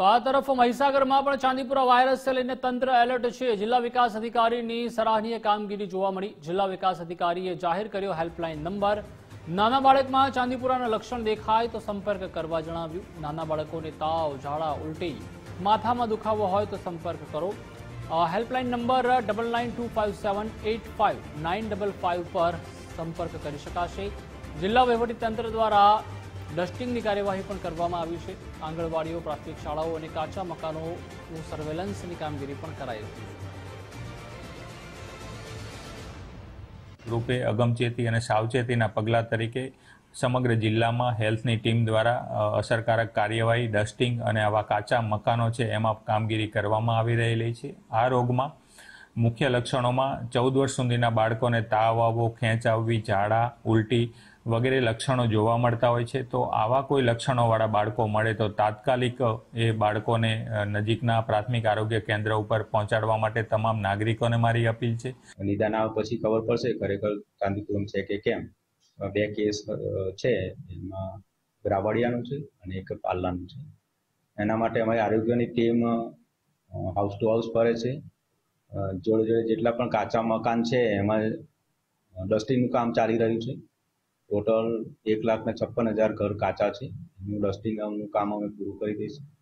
તો આ તરફ મહીસાગરમાં પણ ચાંદીપુરા વાયરસને લઈને તંત્ર એલર્ટ છે। જિલ્લા વિકાસ અધિકારીની સરાહનીય કામગીરી જોવા મળી। જિલ્લા વિકાસ અધિકારીએ જાહેર કર્યો હેલ્પલાઇન નંબર। નાના બાળકમાં ચાંદીપુરાના લક્ષણ દેખાય તો સંપર્ક કરવા જણાવ્યું। નાના બાળકોને તાવ, ઝાડા, ઉલટી, માથામાં દુખાવો હોય તો સંપર્ક કરો। હેલ્પલાઇન નંબર 9925785955 પર સંપર્ક કરી શકાશે। જિલ્લા વહીવટીતંત્ર દ્વારા ડસ્ટિંગની કાર્યવાહી પણ કરવામાં આવી છે। આંગણવાડીઓ, પ્રાથમિક શાળાઓ અને કાચા મકાનોનું સર્વેલન્સની કામગીરી પણ કરાઈ હતી। રૂપે અગમચેતી અને સાવચેતીના પગલાં તરીકે સમગ્ર જિલ્લામાં હેલ્થની ટીમ દ્વારા અસરકારક કાર્યવાહી, ડસ્ટિંગ અને આવા કાચા મકાનો છે એમાં કામગીરી કરવામાં આવી રહેલી છે। આ રોગમાં મુખ્ય લક્ષણોમાં 14 વર્ષ સુધીના બાળકોને તાવ આવવો, ખેંચ આવવી, ઝાડા, ઉલટી વગેરે લક્ષણો જોવા મળતા હોય છે। તો આવા કોઈ લક્ષણોવાળા બાળકો મળે તો તાત્કાલિક એ બાળકોને નજીકના પ્રાથમિક આરોગ્ય કેન્દ્ર ઉપર પહોંચાડવા માટે તમામ નાગરિકોને મારી અપીલ છે। નિદાન આવે પછી ખબર પડશે ખરેખર ચાંદીપુરમ છે કે કેમ। 2 કેસ છે, એમાં ગ્રાવડિયાનું છે અને એક પાલ્લાનું છે। એના માટે અમારી આરોગ્યની ટીમ હાઉસ ટુ હાઉસ ફરે છે। જોડે જોડે જેટલા પણ કાચા મકાન છે એમાં ડસ્ટિંગનું કામ ચાલી રહ્યું છે। ટોટલ 1,56,000 ઘર કાચા છે, એનું ડસ્ટિંગનું કામ અમે પૂરું કરી દઈશું।